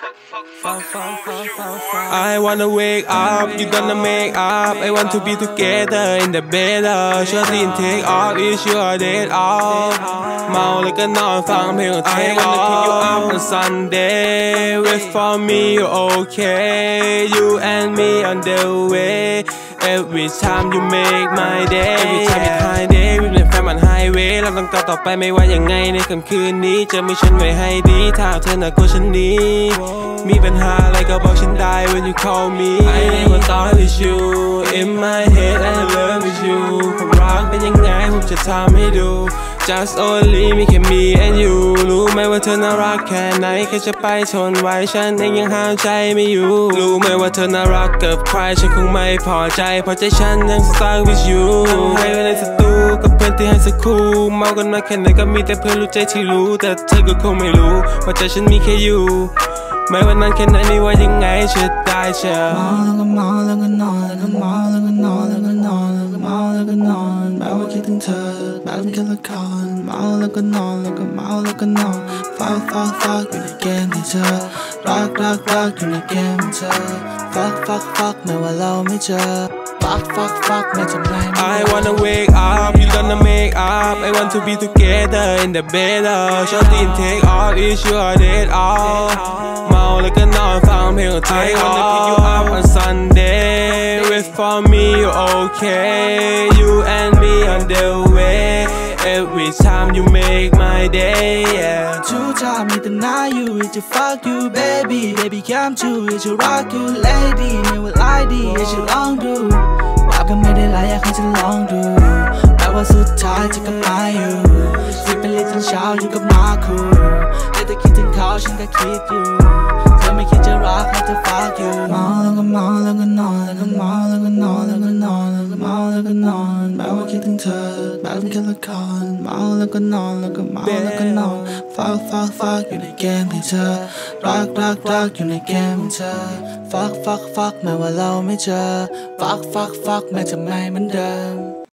I wanna wake up, you gonna make up. I want to be together in the bed. Shorty and take off, is your date off? เมาแล้วก็นอนฟังเพลงของ Take Off. I wanna pick you up on Sunday. Wait for me, you okay? You and me on the way. Every time you make my day. Every time you high day วิ่งเล่นแฟนมันไฮเวย์เราต้องต่อไปไม่ว่ายังไงในค่ำคืนนี้จะมีฉันไว้ให้ดีถ้าเธอหนักกว่าฉันนี้มีปัญหาอะไรก็บอกฉันได้ when you call me I never thought with you in my head I love with you ความรักเป็นยังไงผมจะทำให้ดู just only me แค่ me and you รู้ไหมว่าเธอน่ารักแค่ไหนแค่จะไปทนไว้ฉันเองยังห้ามใจไม่อยู่รู้ไหมว่าเธอน่ารักกับใครฉันคงไม่พอใจเพราะใจฉันยัง stuck with you ให้ไว้ในสตูกับเพื่อนที่ให้สักคู่เมากันมาแค่ไหนก็มีแต่เพื่อนรู้ใจที่รู้แต่เธอก็คงไม่รู้ว่าใจฉันมีแค่อยู่ไม่ว่านั้นแค่ไหนไม่ว่ายังไงฉันได้เชื่อเมาแล้วก็นอนแล้วก็เมาแล้วก็นอนแล้วก็นอนแล้วก็เมาแล้วก็นอนแบบว่าคิดถึงเธอแบบเป็นแค่ละครเมาแล้วก็นอนแล้วก็เมาแล้วก็นอนฟักอยู่ในเกมที่เธอรักอยู่ในเกมเธอฟักไม่ว่าเราไม่เจอฟักไม่จำเป็น I wanna wake up you gonna make up I want to be together in the bed Shorty and take off is your date off เมาแล้วก็นอนฟังเพลงของ Take Off I wanna pick you up on Sunday wait for me you okay you and me on the way every time you make my day yeah ทุกtime มีแต่หน้า you is to fuck you baby come true is to rock you lady ไม่ว่าไล่ดีอย่าจะลองดูว่าก็ไม่ได้หลายอยากให้ฉันลองดูแม้ว่าสุดท้ายจะกลับมาอยู่ที่เป็นลิตรเช้าอยู่กับมาคูแต่คิดถึงเขาฉันก็คิดอยู่เธอไม่คิดจะรักให้เธอ fuck you เมาแล้วก็นอนแล้วก็เมาแล้วก็นอนแล้วก็เมาแล้วก็นอนแบบว่าคิดถึงเธอแบบเป็นแค่ละครเมาแล้วก็นอนแล้วก็เมาแล้วก็นอนฟักอยู่ในเกมที่เธอรักอยู่ในเกมเธอฟักแม้ว่าเราไม่เจอฟักแม้จะไม่เหมือนเดิม